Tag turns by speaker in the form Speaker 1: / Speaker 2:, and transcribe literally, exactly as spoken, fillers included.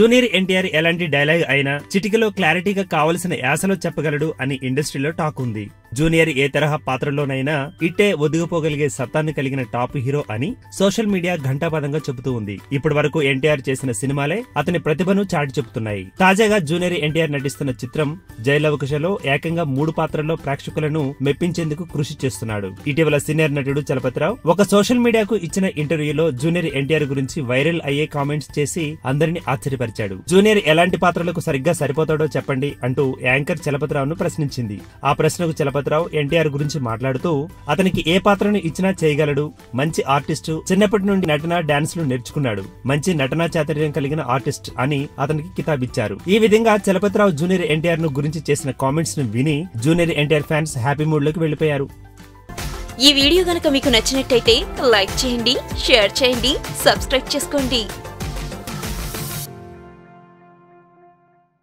Speaker 1: Junior NTR ఎలాంటి dialogue అయినా చిటికలో క్లారిటీగా కావలసిన యాసలో చెప్పగలడు అని ఇండస్ట్రీలో టాక్ ఉంది. జూనియర్ ఏ తరహా పాత్రలోనైనా ఇట్టే ఒదిగిపోగలిగే సత్తాన్ని కలిగిన టాప్ హీరో అని సోషల్ మీడియా ఘంటాపదంగా చెబుతూ ఉంది. ఇప్పటి వరకు ఎన్టీఆర్ చేసిన సినిమాలే అతని ప్రతిభను చాటి చెబుతున్నాయి. తాజాగా జూనియర్ ఎన్టీఆర్ నటిస్తున్న చిత్రం జైలవకుశలో ఏకంగా మూడు పాత్రల్లో ప్రేక్షకులను మెప్పించేందుకు కృషి చేస్తున్నాడు. ఇటీవల సీనియర్ నటుడు చలపతిరావు ఒక సోషల్ మీడియాకు ఇచ్చిన ఇంటర్వ్యూలో జూనియర్ ఎన్టీఆర్ గురించి వైరల్ అయ్యే కామెంట్స్ చేసి అందరినీ ఆశ్చర్యపరిచాడు. జూనియర్ ఎలాంటి పాత్రలకు సరిగ్గా సరిపోతాడో చెప్పండి అంటూ యాంకర్ చలపతిరావును ప్రశ్నించింది. ఆ ప్రశ్నకు చలపతిరావు ఎన్టీఆర్ గురించి మాట్లాడుతూ అతనికి ఏ పాత్రను ఇచ్చినా చేయగలడు, మంచి ఆర్టిస్టు, చిన్నప్పటి నుండి నటన డాన్సులు నేర్చుకున్నాడు, మంచి నటనా చాతుర్యం కలిగిన ఆర్టిస్ట్ అని అతనికి కితాబిచ్చారు. ఈ విధంగా చలపతిరావు జూనియర్ ఎన్టీఆర్ ను గురించి చేసిన కామెంట్స్ ను విని junior NTR fans happy mood లోకి వెళ్లిపోయారు.
Speaker 2: ఈ వీడియో గనక మీకు నచ్చినట్టయితే లైక్ చేయండి, షేర్ చేయండి, సబ్స్క్రైబ్ చేసుకోండి.